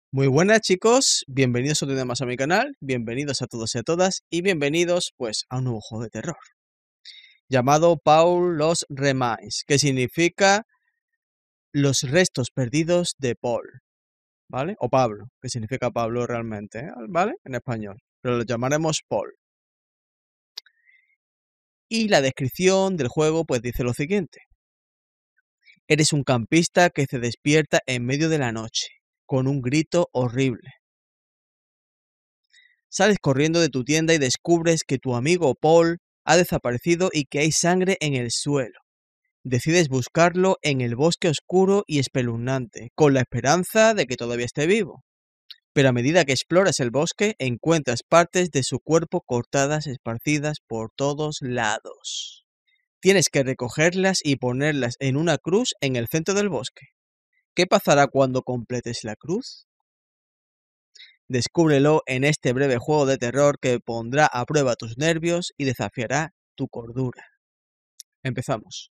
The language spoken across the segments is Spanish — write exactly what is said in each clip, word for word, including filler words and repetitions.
Muy buenas chicos, bienvenidos otro día más a mi canal, bienvenidos a todos y a todas y bienvenidos pues a un nuevo juego de terror llamado Paul los Remains, que significa los restos perdidos de Paul, ¿vale? O Pablo, que significa Pablo realmente, ¿eh? ¿Vale? En español, pero lo llamaremos Paul. Y la descripción del juego pues dice lo siguiente: eres un campista que se despierta en medio de la noche, con un grito horrible. Sales corriendo de tu tienda y descubres que tu amigo Paul ha desaparecido y que hay sangre en el suelo. Decides buscarlo en el bosque oscuro y espeluznante, con la esperanza de que todavía esté vivo. Pero a medida que exploras el bosque, encuentras partes de su cuerpo cortadas esparcidas por todos lados. Tienes que recogerlas y ponerlas en una cruz en el centro del bosque. ¿Qué pasará cuando completes la cruz? Descúbrelo en este breve juego de terror que pondrá a prueba tus nervios y desafiará tu cordura. Empezamos.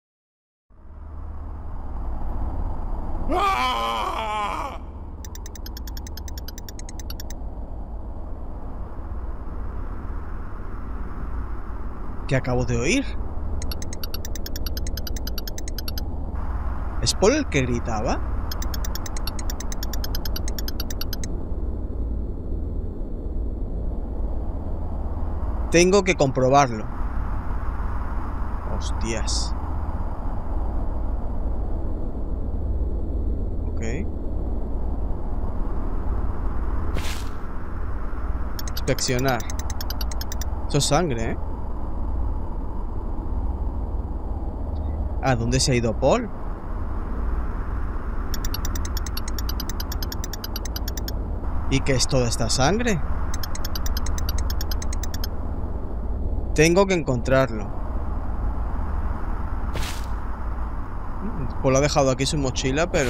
¿Qué acabo de oír? ¿Es Paul el que gritaba? Tengo que comprobarlo. Hostias. Ok. Inspeccionar. Eso es sangre, ¿eh? ¿A dónde se ha ido Paul? ¿Y qué es toda esta sangre? Tengo que encontrarlo. Paul ha dejado aquí su mochila, pero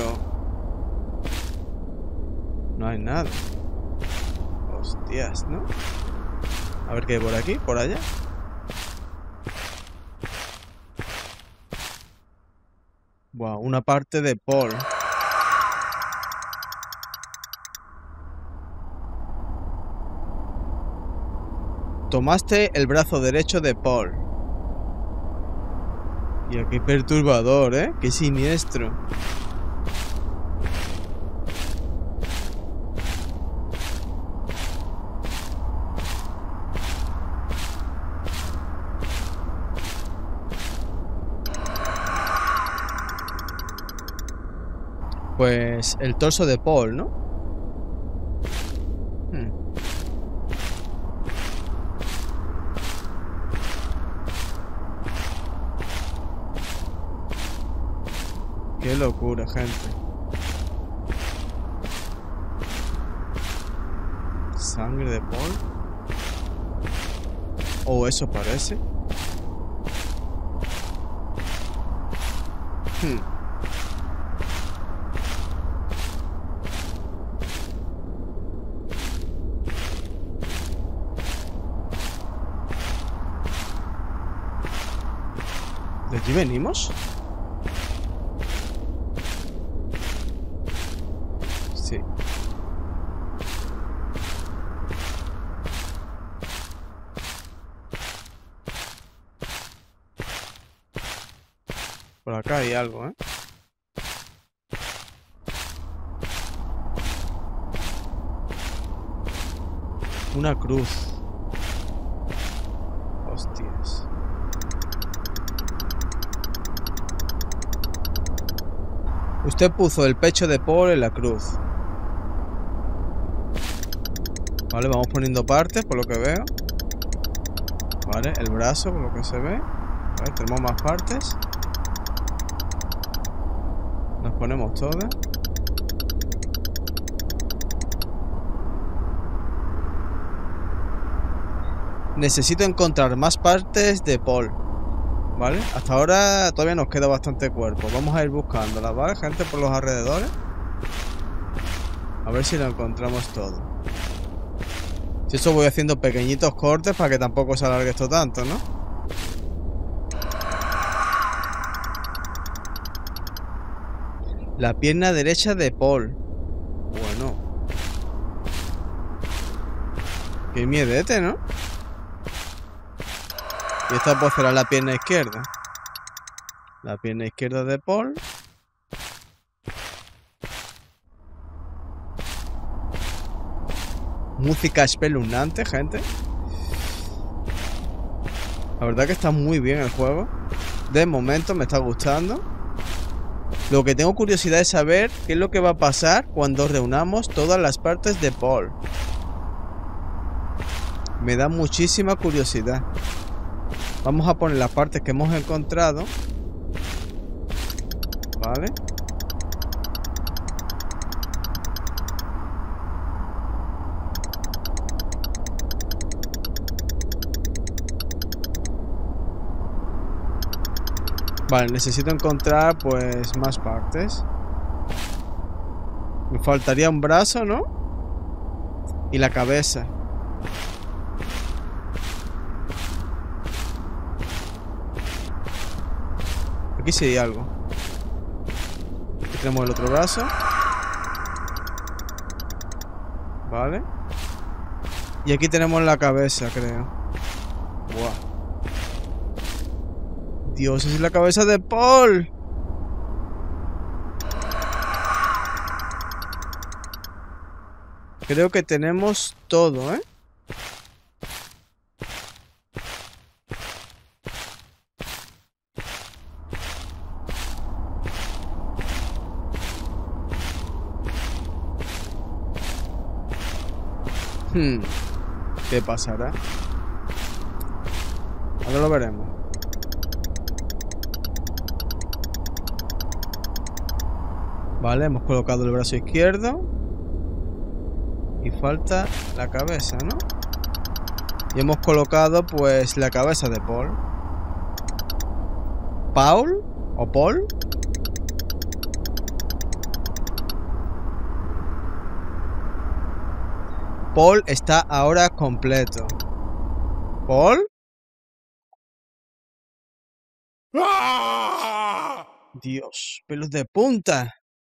no hay nada. Hostias, ¿no? A ver qué hay por aquí, por allá. Buah, una parte de Paul. Tomaste el brazo derecho de Paul. Y qué perturbador, ¿eh? Qué siniestro. Pues el torso de Paul, ¿no? Hmm. Qué locura, gente. Sangre de Paul. O eso parece. Hmm. ¿De allí venimos? Sí. Por acá hay algo, ¿eh? Una cruz. Hostias. Usted puso el pecho de Paul en la cruz. Vale, vamos poniendo partes por lo que veo. Vale, el brazo por lo que se ve. Vale, tenemos más partes. Nos ponemos todas. Necesito encontrar más partes de Paul. ¿Vale? Hasta ahora todavía nos queda bastante cuerpo. Vamos a ir buscándola, ¿vale, gente? Por los alrededores. A ver si lo encontramos todo. Si eso voy haciendo pequeñitos cortes para que tampoco se alargue esto tanto, ¿no? La pierna derecha de Paul. Bueno. Qué miedete, ¿no? Y esta pues será la pierna izquierda. La pierna izquierda de Paul. Música espeluznante, gente. La verdad que está muy bien el juego. De momento me está gustando. Lo que tengo curiosidad es saber qué es lo que va a pasar cuando reunamos todas las partes de Paul. Me da muchísima curiosidad. Vamos a poner las partes que hemos encontrado. Vale. Vale, necesito encontrar pues más partes. Me faltaría un brazo, ¿no? Y la cabeza. Aquí sí hay algo. Aquí tenemos el otro brazo. Vale. Y aquí tenemos la cabeza, creo. Buah. Dios, esa es la cabeza de Paul. Creo que tenemos todo, ¿eh? Hmm. ¿Qué pasará? Ahora lo veremos. Vale, hemos colocado el brazo izquierdo. Y falta la cabeza, ¿no? Y hemos colocado pues la cabeza de Paul. ¿Paul? ¿O Paul? Paul está ahora completo. ¿Paul? Dios, pelos de punta.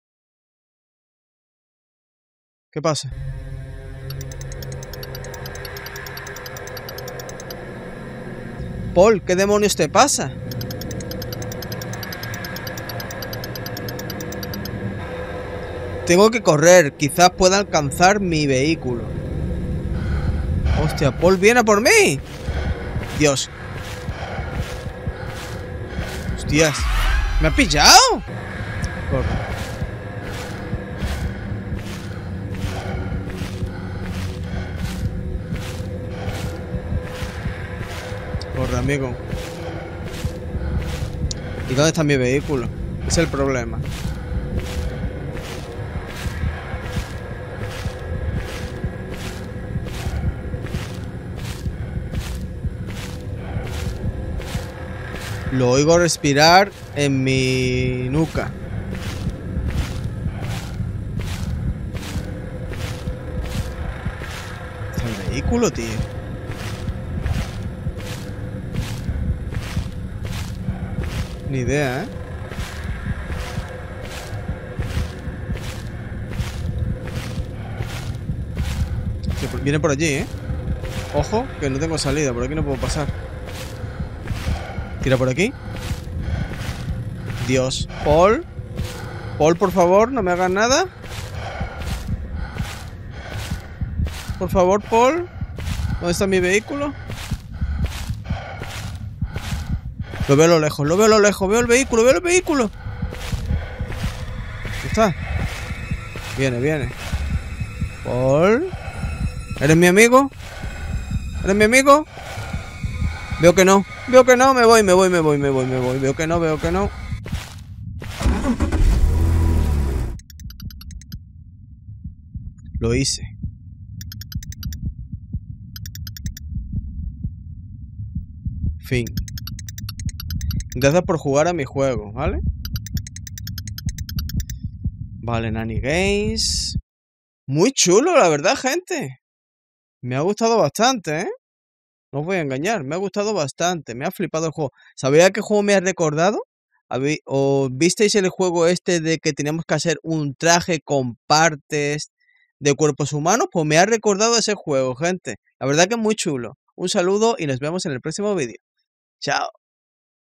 ¿Qué pasa? Paul, ¿qué demonios te pasa? Tengo que correr, quizás pueda alcanzar mi vehículo. Hostia, Paul viene a por mí. Dios. Hostias, ¿me ha pillado? Corre. Corre, amigo. ¿Y dónde está mi vehículo? Ese es el problema. Lo oigo respirar en mi nuca. ¿Es el vehículo, tío? Ni idea, ¿eh? Viene por allí, ¿eh? Ojo, que no tengo salida. Por aquí no puedo pasar. Tira por aquí. Dios. Paul. Paul, por favor, no me hagas nada. Por favor, Paul. ¿Dónde está mi vehículo? Lo veo a lo lejos, lo veo a lo lejos. Veo el vehículo, veo el vehículo. ¿Dónde está? Viene, viene. Paul. ¿Eres mi amigo? ¿Eres mi amigo? Veo que no. Veo que no. Me voy, me voy, me voy, me voy, me voy. Veo que no, veo que no. Lo hice. Fin. Gracias por jugar a mi juego, ¿vale? Vale, Nanny Games. Muy chulo, la verdad, gente. Me ha gustado bastante, ¿eh? No os voy a engañar, me ha gustado bastante. Me ha flipado el juego. ¿Sabéis qué juego me ha recordado? ¿O visteis el juego este de que teníamos que hacer un traje con partes de cuerpos humanos, pues me ha recordado ese juego, gente. La verdad que es muy chulo. Un saludo y nos vemos en el próximo vídeo. Chao.